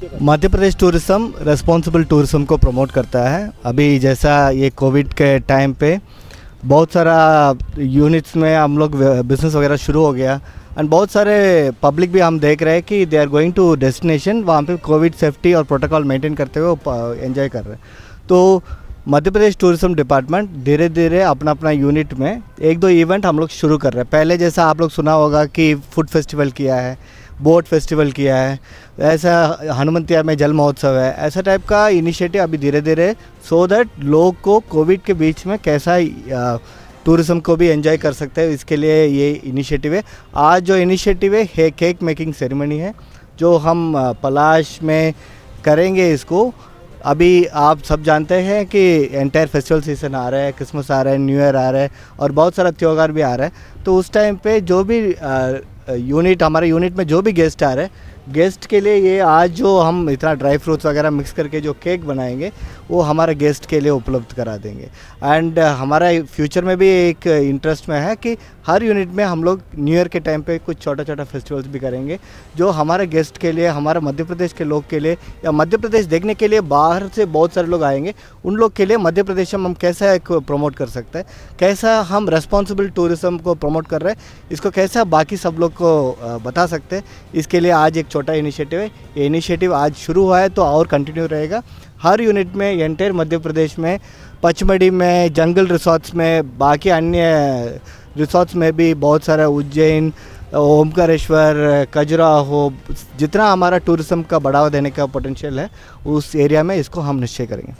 मध्य Pradesh tourism responsible tourism को promote करता है। अभी जैसा ये कोविड के टाइम पे बहुत सारा यूनिट्स में हम लोग बिज़नेस वगैरह शुरू हो गया एंड बहुत सारे पब्लिक भी हम देख रहे हैं कि they are going to destination, वहाँ पे कोविड सेफ्टी और प्रोटोकॉल मेंटेन करते हुए एंजॉय कर रहे हैं। तो मध्य प्रदेश टूरिज्म डिपार्टमेंट धीरे धीरे अपना अपना यूनिट में एक दो इवेंट हम लोग शुरू कर रहे हैं। पहले जैसा आप लोग सुना होगा कि फूड फेस्टिवल किया है, बोट फेस्टिवल किया है, ऐसा हनुमंतिया में जल महोत्सव है, ऐसा टाइप का इनिशिएटिव अभी धीरे धीरे, सो दैट लोग को कोविड के बीच में कैसा टूरिज्म को भी एंजॉय कर सकते हैं, इसके लिए ये इनिशिएटिव है। आज जो इनिशिएटिव है केक मेकिंग सेरेमनी है जो हम पलाश में करेंगे। इसको अभी आप सब जानते हैं कि एंटायर फेस्टिवल सीज़न आ रहा है, क्रिसमस आ रहा है, न्यू ईयर आ रहा है और बहुत सारा त्यौहार भी आ रहा है। तो उस टाइम पे जो भी यूनिट, हमारे यूनिट में जो भी गेस्ट आ रहे हैं, गेस्ट के लिए ये आज जो हम इतना ड्राई फ्रूट्स वगैरह मिक्स करके जो केक बनाएंगे वो हमारे गेस्ट के लिए उपलब्ध करा देंगे। एंड हमारा फ्यूचर में भी एक इंटरेस्ट में है कि हर यूनिट में हम लोग न्यू ईयर के टाइम पे कुछ छोटा छोटा फेस्टिवल्स भी करेंगे जो हमारे गेस्ट के लिए, हमारे मध्य प्रदेश के लोग के लिए, या मध्य प्रदेश देखने के लिए बाहर से बहुत सारे लोग आएंगे, उन लोग के लिए मध्य प्रदेश में हम कैसा एक प्रमोट कर सकते हैं, कैसा हम रेस्पॉन्सिबल टूरिज्म को प्रमोट कर रहे हैं, इसको कैसा बाकी सब लोग को बता सकते हैं। इसके लिए आज एक छोटा इनिशिएटिव है। ये इनिशिएटिव आज शुरू हुआ है तो और कंटिन्यू रहेगा। हर यूनिट में एंटायर मध्य प्रदेश में, पचमढ़ी में, जंगल रिसोर्ट्स में, बाकी अन्य रिसोर्ट्स में भी बहुत सारा, उज्जैन, ओमकारेश्वर, खजुराहो, जितना हमारा टूरिज्म का बढ़ावा देने का पोटेंशियल है उस एरिया में इसको हम निश्चय करेंगे।